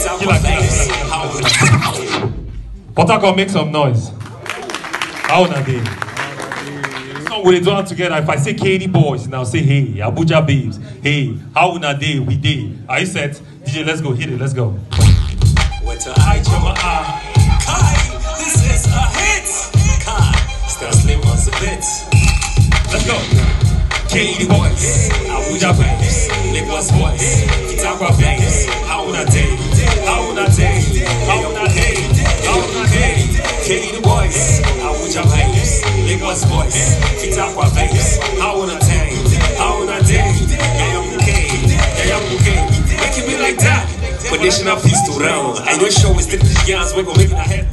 But I can make some noise. How na day? So we do it together. If I say Katie boys, now say hey, Abuja babes. Hey, how na day? We day. Are you set? DJ, let's go. Hit it. Let's go. This is a hit. Stanslim on the beat. Let's go. Katie boys, Abuja babes, Lagos boys, Kitapa babes. How na day? How na day? How na day? How na day? Katie boys, Abuja babes, Lagos boys, Kitapa babes. How na day? How na day? Yeah, I'm okay. Yeah, I'm okay. Making me like that. Conditional peace to round. I know show is the yarns. We gon' make it ahead.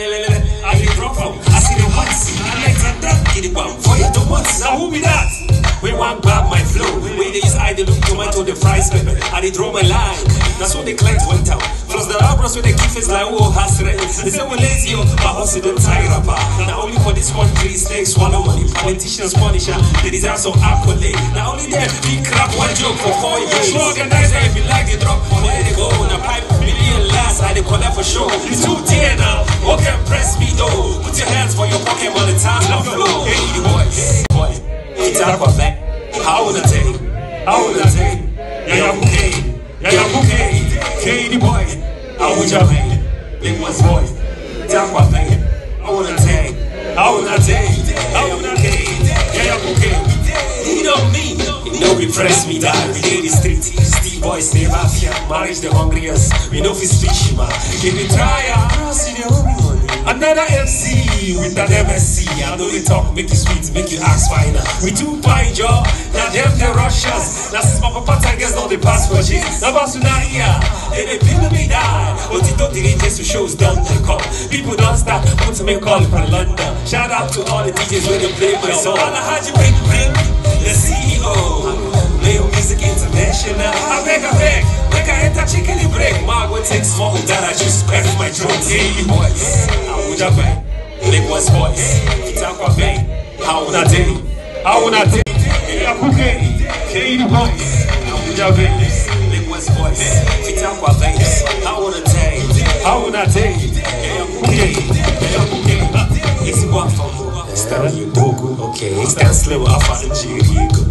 I hear drop from. I see the hearts. I like that. Get it one for you. Don't want. Now who be that? We want grab my flow. When they use I they look tomato the fries pepper. I they draw my line. That's what the clients went out. Plus the labras when they keep face like oh hasre. They say we lazy oh, my house don't tie rapper. Now only for this country snakes swallow money. Politicians punisher. They deserve some accolade. Now only there we crap one joke for 4 years. Organizer if you like the drop. Where they go on a pipe million last. I they call that for sure. You too dear now. Okay, press me though. Put your hands for your pocket while the time love flow. Hey boys, boy. It's up for back. How would I take? How would I take? Yeah, I'm okay. Yeah, I'm okay. Katie boy. How would you make? Big one's boy. It's up for back. How would I take? How would I take? How would I take? Yeah, I'm okay. You know me. You know we press me down. We did the street. Steve boys never fear. Marriage the hungriest. We know if it's fishy man. If we try our see the homie money. Another MC with an MSC. I know they talk, make you sweet, make you ask finer. We too fine, y'all. Now them the Russians. Now since my papa tigers know they pass for shit. Now pass to that here. Then they feel me die. But it don't direct to shows done they come. People don't stop, put them in call from London. Shout out to all the DJs when they play my song. I how you bring the CEO. Play music international. I beg, make I enter chicken and break. Margo takes small that I just scratch my throat. Hey boys. Abuja bay, Lagos boys, Kitapa bay. How would I day? How would I day? Yeah, okay. Katie boys, Abuja bay, Lagos boys, Kitapa bay. How would I day? How would I day? Yeah, okay. Yeah, okay. It's one from Stanslim Odogwu, okay. Stanslim Odogwu.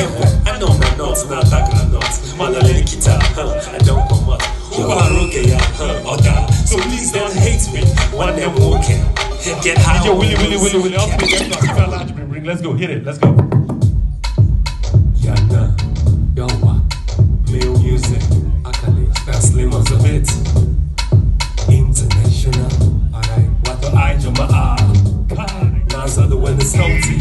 I know my notes, not that notes. Man, I like guitar, I don't come up. So please don't hate me when they're walking. Get high. Yo, Willie. Let's go, hit it, let's go. Yana, Yawa, Male music, Akane, Stanslim on the beat. International, alright. What the I do my NASA the when it's salty.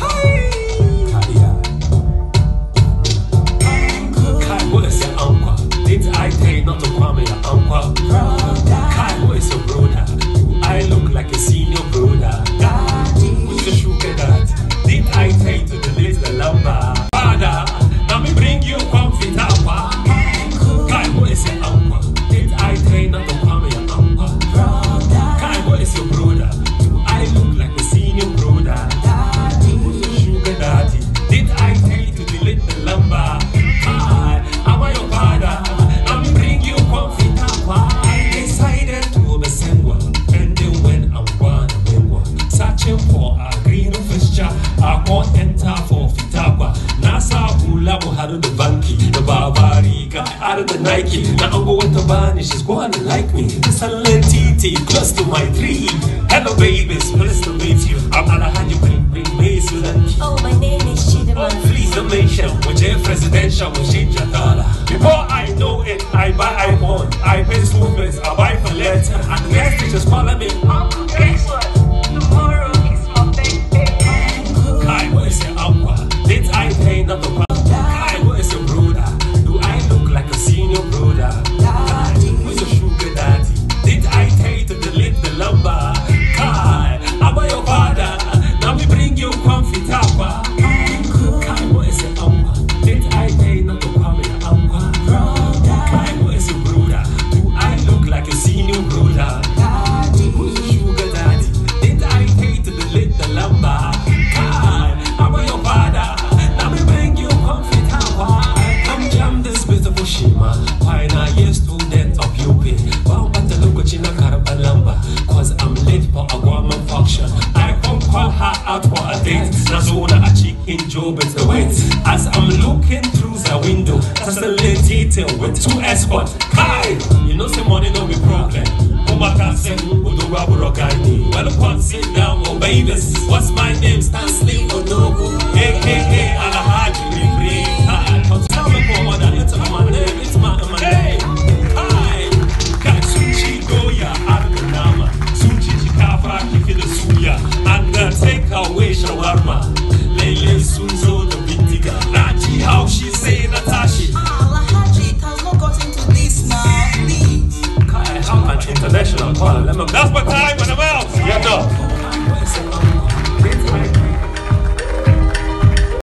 What is your uncle? Did I tell you not to call me your uncle? Kai, what is your brother? Do I look like a senior brother? Who's your sugar dad? Did I tell you to delete the lumber? Father, now me bring you comfy tapa. Kai, what is your uncle? Did I tell you not to call me your uncle? Kai, what is your brother? Do I look like a senior brother? Who's your sugar daddy? Did I tell you to delete the lumber? I'm your father. I'm bring you comfy tapa. I decided to be single, and then when I'm gone, searching for a green fixture. I won't enter for Fitapa. NASA Hula had the banky, the Barbarica, out of the Nike. Now I'm going to vanish. She's going to like me. The silent TT close to my tree. Hello, babies, pleased to meet you. I'm gonna have you bring me to that. Oh, my name is Chidama. Oh, please don't mention which presidential will change your dollar. Before I know it, I buy iPhone, I pay school fees, I buy for letter, and the next teachers follow me. Guess what? Tomorrow is my birthday. Kai, what is your uncle? Did I pay not to cry? Kai, what is your brother? Do I look like a senior brother? Kai, who's your sugar daddy? Did I tell you to delete the lumber? Kai, I'm your father. Now we bring you comfy tapa. Kai, what is your uncle? Did I tell you not to call me your uncle? Kai, what is your brother? Do I look like a senior brother? Who's your sugar daddy? detail with 2 escorts. Kai, you know say money no be problem. Umaka say Odogwu Aburokaini. Well, sit down, oh babies. What's my name? Stanslim Odogwu, aka Alhaji Ribri. Tell me for mother, it's my name, it's my name. Hi, Katsuchi Goya Arunama, Suchi Chikafa Kiki the Suya, and take away shawarma. Lele Sunzo the Vitiga. Raji, how she say Natashi. Alhaji, it has not got into this now, please. Kai, how an international call. That's what